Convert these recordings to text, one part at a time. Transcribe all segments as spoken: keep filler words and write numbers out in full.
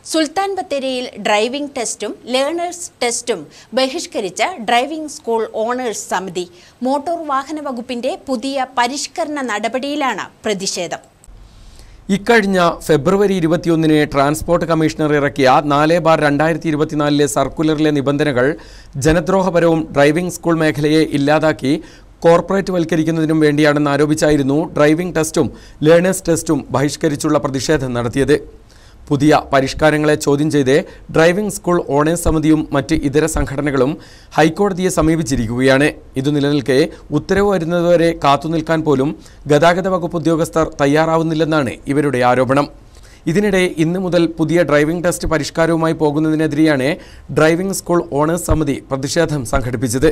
സുൽത്താൻ ബത്തേരിയിൽ ഡ്രൈവിംഗ് ടെസ്റ്റും ലേണേഴ്സ് ടെസ്റ്റും ബഹിഷ്കരിച്ച ഡ്രൈവിംഗ് സ്കൂൾ ഓണേഴ്സ് സമിതി. മോട്ടോർ വാഹന വകുപ്പിന്റെ പുതിയ പരിഷ്കരണ നടപടിയിലാണ് പ്രതിഷേധം. ഇക്കഴിഞ്ഞ ഫെബ്രുവരി ഇരുപത്തിയൊന്നിന് ട്രാൻസ്പോർട്ട് കമ്മീഷണർ ഇറക്കിയ നാല് ബാർ രണ്ടായിരത്തി ഇരുപത്തിനാലിലെ സർക്കുലറിലെ നിബന്ധനകൾ ജനദ്രോഹപരവും ഡ്രൈവിംഗ് സ്കൂൾ മേഖലയെ ഇല്ലാതാക്കി കോർപ്പറേറ്റ് വൽക്കരിക്കുന്നതിനും വേണ്ടിയാണെന്ന് ആരോപിച്ചായിരുന്നു ഡ്രൈവിംഗ് ടെസ്റ്റും ലേണേഴ്സ് ടെസ്റ്റും ബഹിഷ്കരിച്ചുള്ള പ്രതിഷേധം നടത്തിയത്. പുതിയ പരിഷ്കാരങ്ങളെ ചോദ്യം ചെയ്ത് ഡ്രൈവിംഗ് സ്കൂൾ ഓണേഴ്സ് സമിതിയും മറ്റ് ഇതര സംഘടനകളും ഹൈക്കോടതിയെ സമീപിച്ചിരിക്കുകയാണ്. ഇതു നിലനിൽക്കെ ഉത്തരവ് വരുന്നതുവരെ കാത്തുനിൽക്കാൻ പോലും ഗതാഗത വകുപ്പ് ഉദ്യോഗസ്ഥർ തയ്യാറാവുന്നില്ലെന്നാണ് ഇവരുടെ ആരോപണം. ഇതിനിടെ ഇന്നു മുതൽ പുതിയ ഡ്രൈവിംഗ് ടെസ്റ്റ് പരിഷ്കാരവുമായി പോകുന്നതിനെതിരെയാണ് ഡ്രൈവിംഗ് സ്കൂൾ ഓണേഴ്സ് സമിതി പ്രതിഷേധം സംഘടിപ്പിച്ചത്.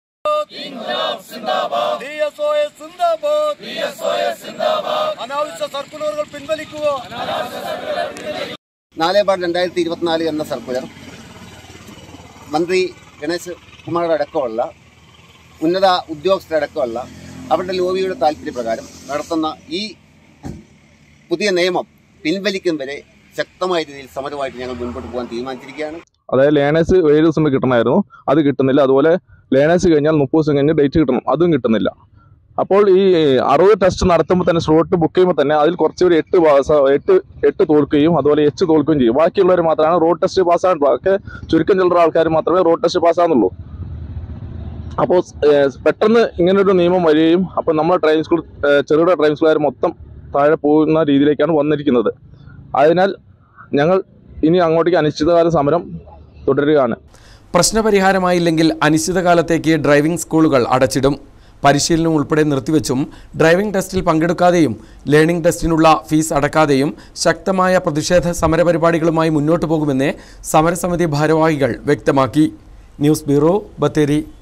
നാല് ബാർ രണ്ടായിരത്തി ഇരുപത്തിനാല് എന്ന സർക്കുലർ മന്ത്രി ഗണേശ് കുമാറുടെ അടക്കമുള്ള ഉന്നത ഉദ്യോഗസ്ഥരടക്കമുള്ള അവരുടെ ലോബിയുടെ താല്പര്യപ്രകാരം നടത്തുന്ന ഈ പുതിയ നിയമം പിൻവലിക്കും വരെ ശക്തമായ രീതിയിൽ സമരമായിട്ട് ഞങ്ങൾ മുൻപോട്ട് പോകാൻ തീരുമാനിച്ചിരിക്കുകയാണ്. അതായത് ലേണേഴ്സ് ഏഴ് ദിവസം കിട്ടണമായിരുന്നു, അത് കിട്ടുന്നില്ല. അതുപോലെ ലേണേഴ്സ് കഴിഞ്ഞാൽ മുപ്പത് ദിവസം കഴിഞ്ഞ് ഡേറ്റ് കിട്ടണം, അതും കിട്ടുന്നില്ല. അപ്പോൾ ഈ അറുപത് ടെസ്റ്റ് നടത്തുമ്പോൾ തന്നെ സ്ലോട്ട് ബുക്ക് ചെയ്യുമ്പോൾ തന്നെ അതിൽ കുറച്ച് പേര് എട്ട് പാസ് എട്ട് എട്ട് തോൽക്കുകയും അതുപോലെ എച്ച് തോൽക്കുകയും ചെയ്യും. ബാക്കിയുള്ളവർ മാത്രമാണ് റോഡ് ടെസ്റ്റ് പാസ്സാകുന്നത്. ബാക്കി ചുരുക്കം ചില്ലറ ആൾക്കാർ മാത്രമേ റോഡ് ടെസ്റ്റ് പാസ്സാകുന്നുള്ളൂ. അപ്പോൾ പെട്ടെന്ന് ഇങ്ങനൊരു നിയമം വരികയും അപ്പോൾ നമ്മുടെ ഡ്രൈവിംഗ് സ്കൂൾ ചെറുകിട ഡ്രൈവിംഗ് സ്കൂളുകാർ മൊത്തം താഴെ പോകുന്ന രീതിയിലേക്കാണ് വന്നിരിക്കുന്നത്. അതിനാൽ ഞങ്ങൾ ഇനി അങ്ങോട്ടേക്ക് അനിശ്ചിതകാല സമരം തുടരുകയാണ്. പ്രശ്നപരിഹാരമായില്ലെങ്കിൽ അനിശ്ചിതകാലത്തേക്ക് ഡ്രൈവിംഗ് സ്കൂളുകൾ അടച്ചിടും. പരിശീലനം ഉൾപ്പെടെ നിർത്തിവെച്ചും ഡ്രൈവിംഗ് ടെസ്റ്റിൽ പങ്കെടുക്കാതെയും ലേണിംഗ് ടെസ്റ്റിനുള്ള ഫീസ് അടക്കാതെയും ശക്തമായ പ്രതിഷേധ സമരപരിപാടികളുമായി മുന്നോട്ടു പോകുമെന്ന് സമരസമിതി ഭാരവാഹികൾ വ്യക്തമാക്കി. News bureau, Bathery.